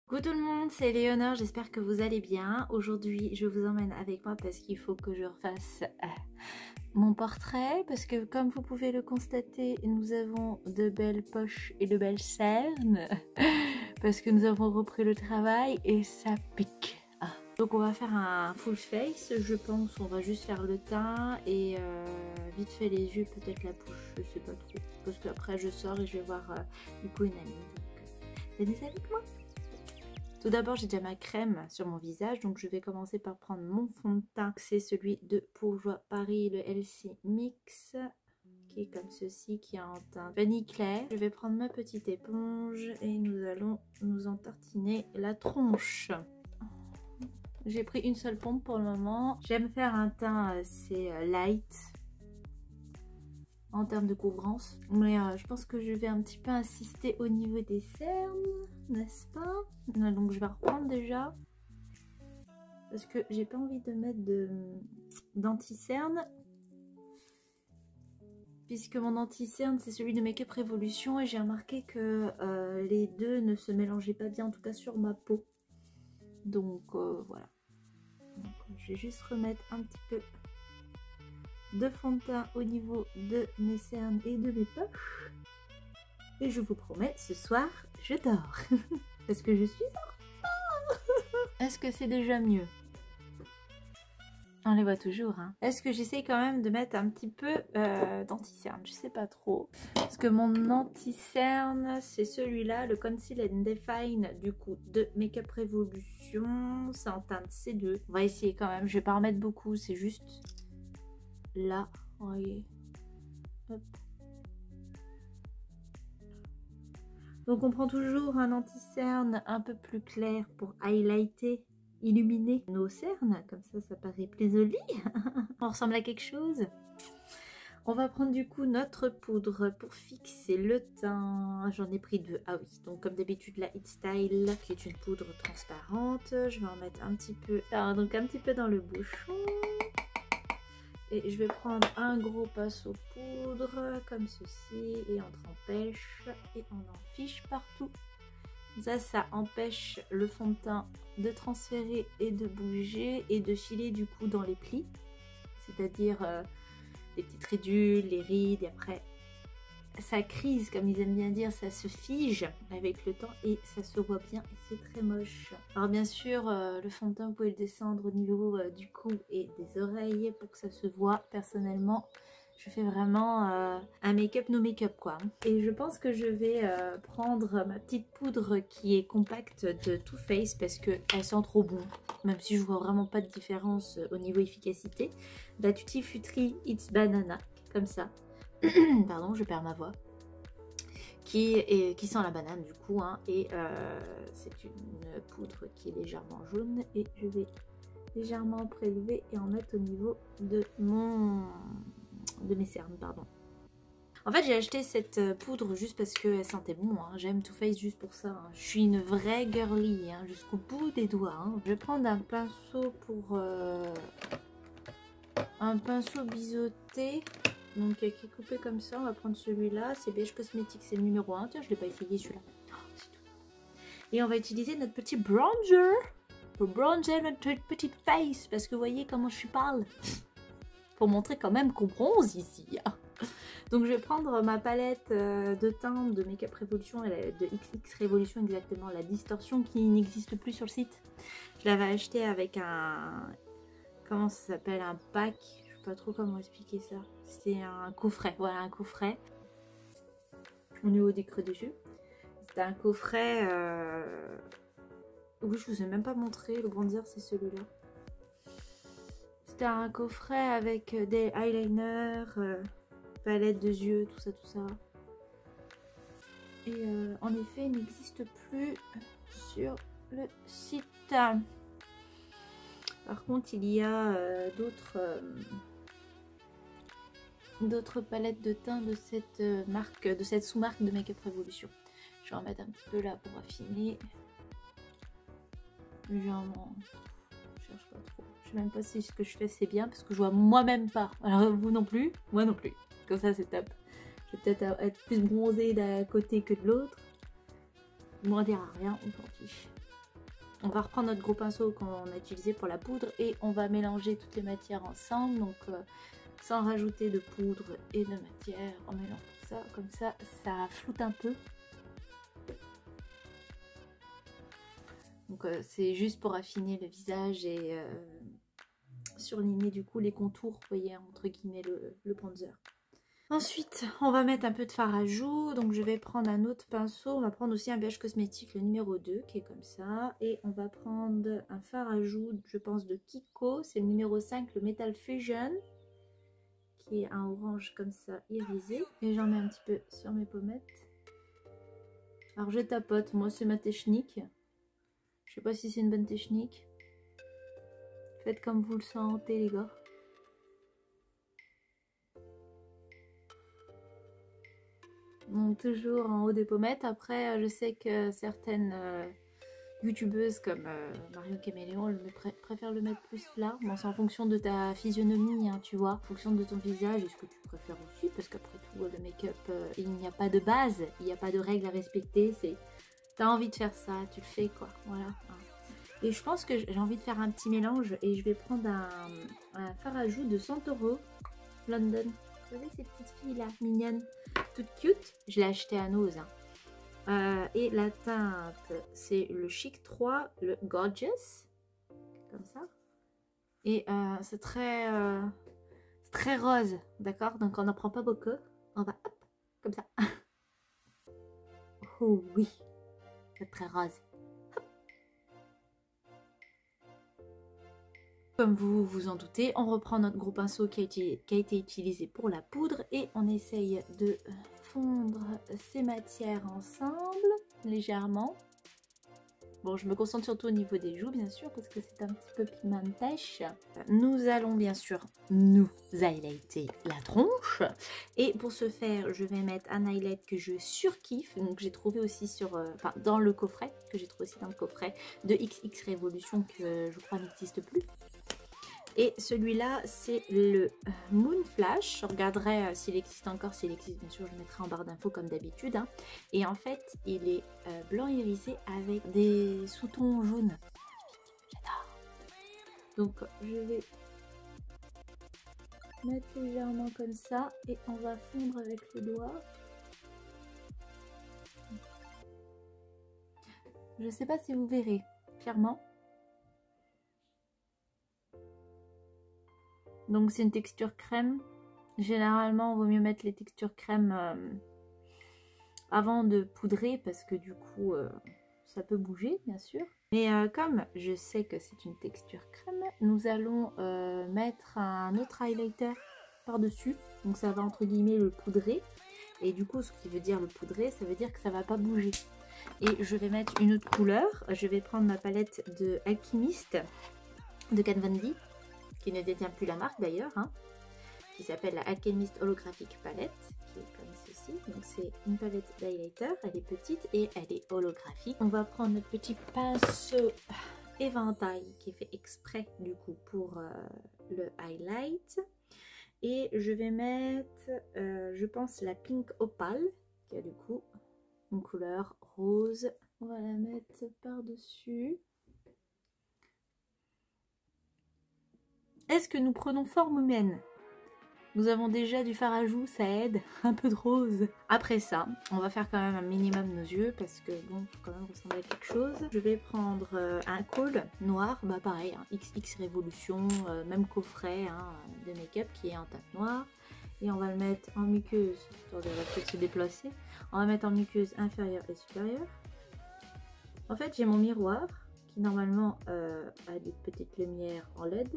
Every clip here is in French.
Coucou tout le monde, c'est Léonore, j'espère que vous allez bien. Aujourd'hui, je vous emmène avec moi parce qu'il faut que je refasse mon portrait. Parce que comme vous pouvez le constater, nous avons de belles poches et de belles cernes. Parce que nous avons repris le travail et ça pique. Donc on va faire un full face, je pense. On va juste faire le teint et vite fait les yeux, peut-être la bouche, je sais pas trop. Parce qu'après je sors et je vais voir du coup une amie. Donc venez avec moi. Tout d'abord, j'ai déjà ma crème sur mon visage, donc je vais commencer par prendre mon fond de teint. C'est celui de Bourjois Paris, le LC Mix, qui est comme ceci, qui est en teint vanille clair. Je vais prendre ma petite éponge et nous allons nous entartiner la tronche. J'ai pris une seule pompe pour le moment. J'aime faire un teint assez light en termes de couvrance, mais je pense que je vais un petit peu insister au niveau des cernes, n'est-ce pas? Donc je vais reprendre déjà parce que j'ai pas envie de mettre d'anti-cerne, puisque mon anti-cerne c'est celui de Make Up Revolution et j'ai remarqué que les deux ne se mélangeaient pas bien, en tout cas sur ma peau. Donc voilà, donc, je vais juste remettre un petit peu de fond de teint au niveau de mes cernes et de mes poches. Et je vous promets, ce soir, je dors. Parce que je suis en retard. Est-ce que c'est déjà mieux? On les voit toujours. Hein. Est-ce que j'essaye quand même de mettre un petit peu d'anti-cerne? Je sais pas trop. Parce que mon anti-cerne, c'est celui-là, le Conceal and Define du coup de Make Up Revolution. C'est en teinte C2. On va essayer quand même. Je vais pas en mettre beaucoup. C'est juste là. Voyez. Hop. Donc on prend toujours un anti-cerne un peu plus clair pour highlighter, illuminer nos cernes, comme ça paraît plus joli. On ressemble à quelque chose. On va prendre du coup notre poudre pour fixer le teint. J'en ai pris deux. Ah oui, donc comme d'habitude la Hit Style, qui est une poudre transparente. Je vais en mettre un petit peu, donc un petit peu dans le bouchon. Et je vais prendre un gros pinceau poudre comme ceci et on trempèche et on en fiche partout. Ça empêche le fond de teint de transférer et de bouger et de filer du coup dans les plis. C'est-à-dire les petites ridules, les rides, et après ça crise comme ils aiment bien dire, ça se fige avec le temps et ça se voit bien et c'est très moche. Alors bien sûr le fond de teint vous pouvez le descendre au niveau du cou et des oreilles pour que ça se voit. Personnellement je fais vraiment un make-up no make-up quoi. Et je pense que je vais prendre ma petite poudre qui est compacte de Too Faced parce qu'elle sent trop bon. Même si je vois vraiment pas de différence au niveau efficacité. La Tutti Frutti It's Banana, comme ça. Pardon, je perds ma voix. Qui sent la banane du coup. Hein, et c'est une poudre qui est légèrement jaune. Et je vais légèrement prélever et en mettre au niveau de mes cernes, pardon. En fait j'ai acheté cette poudre juste parce qu'elle sentait bon, hein. J'aime Too Faced juste pour ça, hein. Je suis une vraie girly hein, jusqu'au bout des doigts. Hein. Je vais prendre un pinceau pour un pinceau biseauté, donc qui est coupé comme ça. On va prendre celui-là, c'est Beige Cosmetics, c'est le numéro 1. Tiens, je l'ai pas essayé celui-là. Oh, c'est tout. Et on va utiliser notre petit bronzer pour bronzer notre petite face, parce que vous voyez comment je parle. Pour montrer quand même qu'on bronze ici. Donc je vais prendre ma palette de teint de Make Up Revolution, de XX Revolution exactement, la distorsion qui n'existe plus sur le site. Je l'avais acheté avec un... comment ça s'appelle? Un pack. Je sais pas trop comment expliquer ça. C'est un coffret, voilà un coffret. Au niveau des creux des yeux. C'était un coffret... Oui, je vous ai même pas montré, le bronzer c'est celui-là. C'était un coffret avec des eyeliners, palette de yeux, tout ça. Et en effet, il n'existe plus sur le site. Par contre, il y a d'autres palettes de teint de cette marque, de cette sous-marque de Make Up Revolution. Je vais en mettre un petit peu là pour affiner. Légèrement. Je cherche pas trop. Je sais même pas si ce que je fais c'est bien parce que je vois moi-même pas. Alors vous non plus, moi non plus. Comme ça c'est top. Je vais peut-être être plus bronzée d'un côté que de l'autre. Moi on dira rien, on s'en fiche. on va reprendre notre gros pinceau qu'on a utilisé pour la poudre et on va mélanger toutes les matières ensemble. Donc sans rajouter de poudre et de matière, on mélange ça, comme ça floute un peu. Donc c'est juste pour affiner le visage et surligner du coup les contours, vous voyez, entre guillemets le bronzer. Ensuite, on va mettre un peu de fard à joues. Donc je vais prendre un autre pinceau. On va prendre aussi un beige cosmétique, le numéro 2, qui est comme ça. Et on va prendre un fard à joues, je pense, de Kiko. C'est le numéro 5, le Metal Fusion, qui est un orange comme ça, irisé. Et j'en mets un petit peu sur mes pommettes. Alors je tapote, moi c'est ma technique. Je sais pas si c'est une bonne technique. Faites comme vous le sentez, les gars. Donc toujours en haut des pommettes. Après, je sais que certaines youtubeuses comme Marion Caméléon préfèrent le mettre plus là. Bon, c'est en fonction de ta physionomie, hein, tu vois, en fonction de ton visage et ce que tu préfères aussi, parce qu'après tout, le make-up, il n'y a pas de base, il n'y a pas de règles à respecter. C'est, t'as envie de faire ça, tu le fais, quoi. Voilà. Et je pense que j'ai envie de faire un petit mélange et je vais prendre un fard à joues de Santoro London. Vous savez, ces petites filles là, mignonnes, toutes cute. Je l'ai acheté à Nose. Hein. Et la teinte, c'est le Chic 3, le Gorgeous. Comme ça. Et c'est très rose, d'accord? Donc on n'en prend pas beaucoup. On va, hop, comme ça. Oh oui, c'est très rose. Comme vous vous en doutez, on reprend notre gros pinceau qui a été utilisé pour la poudre et on essaye de fondre ces matières ensemble, légèrement. Bon, je me concentre surtout au niveau des joues, bien sûr, parce que c'est un petit peu pigmentèche. Nous allons bien sûr nous highlighter la tronche. Et pour ce faire, je vais mettre un highlight que je surkiffe, donc j'ai trouvé aussi sur, dans le coffret, que j'ai trouvé aussi dans le coffret de XX Révolution, que je crois n'existe plus. Et celui-là, c'est le Moon Flash. Je regarderai s'il existe encore. S'il existe, bien sûr, je le mettrai en barre d'infos comme d'habitude. Hein. Et en fait, il est blanc irisé avec des sous-tons jaunes. J'adore. Donc, je vais mettre légèrement comme ça. Et on va fondre avec le doigt. Je ne sais pas si vous verrez clairement. Donc c'est une texture crème. Généralement, il vaut mieux mettre les textures crème avant de poudrer parce que du coup, ça peut bouger, bien sûr. Mais comme je sais que c'est une texture crème, nous allons mettre un autre highlighter par-dessus. Donc ça va entre guillemets le poudrer. Et du coup, ce qui veut dire le poudrer, ça veut dire que ça va pas bouger. Et je vais mettre une autre couleur. Je vais prendre ma palette de Alchemist de Kat Von D, qui ne détient plus la marque d'ailleurs, hein, qui s'appelle la Alchemist Holographic Palette, qui est comme ceci. Donc c'est une palette d'highlighter, elle est petite et elle est holographique. On va prendre notre petit pinceau éventail qui est fait exprès du coup pour le highlight. Et je vais mettre, je pense, la Pink Opal, qui a du coup une couleur rose. On va la mettre par-dessus. Est-ce que nous prenons forme humaine? Nous avons déjà du fard à joues, ça aide, un peu de rose. Après ça, on va faire quand même un minimum nos yeux parce que bon, faut quand même ressembler à quelque chose. Je vais prendre un col noir, bah pareil, hein, XX Révolution, même coffret hein, de make-up qui est en teinte noire. Et on va le mettre en muqueuse, attendez, on va peut-être se déplacer. On va mettre en muqueuse inférieure et supérieure. En fait, j'ai mon miroir qui normalement a des petites lumières en LED.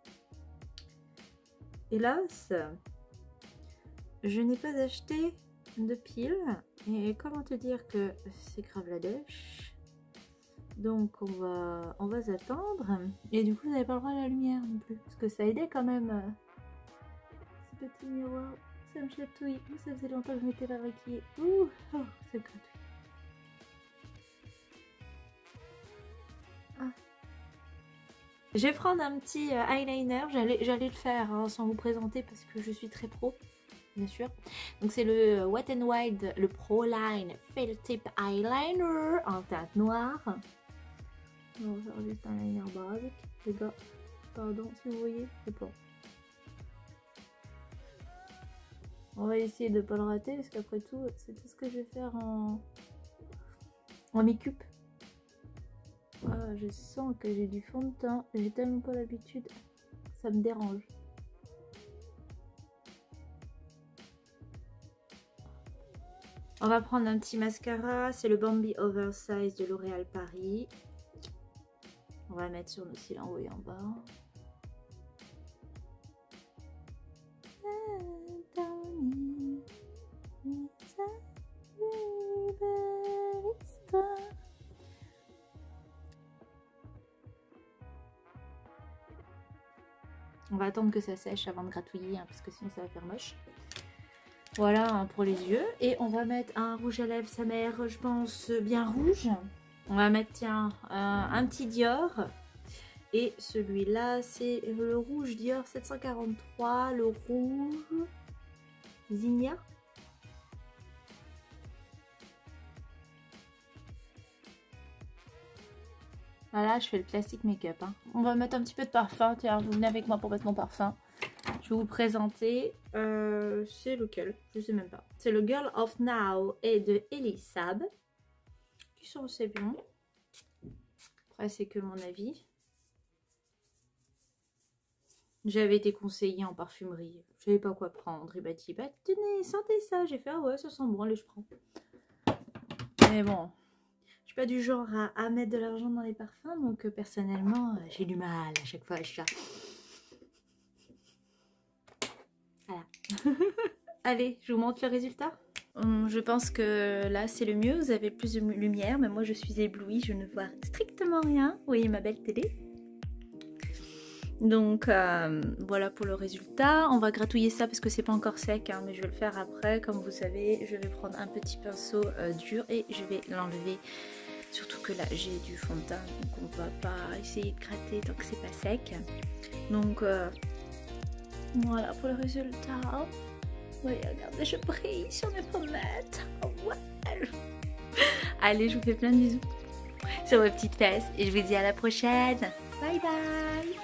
Hélas, je n'ai pas acheté de pile et comment te dire que c'est grave la dèche. Donc on va s'attendre et du coup vous n'avez pas le droit à la lumière non plus parce que ça aidait quand même ce petit miroir. Ça me chatouille. Ça faisait longtemps que je m'étais pas maquillée. Ouh, oh, c'est gratuit. Je vais prendre un petit eyeliner, j'allais le faire hein, sans vous présenter parce que je suis très pro, bien sûr. Donc c'est le Wet n Wild, le Pro Line Felt Tip Eyeliner en teinte noire. On va faire juste un liner basique. Les gars, pardon si vous voyez, c'est bon. On va essayer de ne pas le rater parce qu'après tout, c'est tout ce que je vais faire en make-up. Ah, je sens que j'ai du fond de teint. J'ai tellement pas l'habitude. Ça me dérange. On va prendre un petit mascara. C'est le Bambi Oversize de L'Oréal Paris. On va mettre sur nos cils en haut et en bas. On va attendre que ça sèche avant de gratouiller, hein, parce que sinon ça va faire moche. Voilà, hein, pour les yeux. Et on va mettre un rouge à lèvres, sa mère, je pense, bien rouge. On va mettre, tiens, un petit Dior. Et celui-là, c'est le rouge Dior 743, le rouge Zinnia. Voilà, je fais le classique make-up. Hein. On va mettre un petit peu de parfum. Tiens, vous venez avec moi pour mettre mon parfum. Je vais vous présenter. C'est lequel? Je sais même pas. C'est le Girl of Now et de Elisab. Qui sont assez bons. Après, c'est que mon avis. J'avais été conseillée en parfumerie. Je savais pas quoi prendre. Il m'a dit, bah tenez, sentez ça. J'ai fait, ah ouais, ça sent bon, allez, je prends. Mais bon. Je suis pas du genre à mettre de l'argent dans les parfums, donc personnellement, j'ai du mal à chaque fois. Voilà. Allez, je vous montre le résultat. Je pense que là, c'est le mieux. Vous avez plus de lumière, mais moi, je suis éblouie. Je ne vois strictement rien. Vous voyez ma belle télé. Donc, voilà pour le résultat. On va gratouiller ça parce que c'est pas encore sec, hein, mais je vais le faire après. Comme vous savez, je vais prendre un petit pinceau dur et je vais l'enlever. Surtout que là j'ai du fond de teint, donc on va pas essayer de gratter tant que c'est pas sec. Donc voilà pour le résultat. Oui, regardez, je brille sur mes pommettes. Oh, ouais. Allez, je vous fais plein de bisous sur vos petites fesses et je vous dis à la prochaine. Bye bye.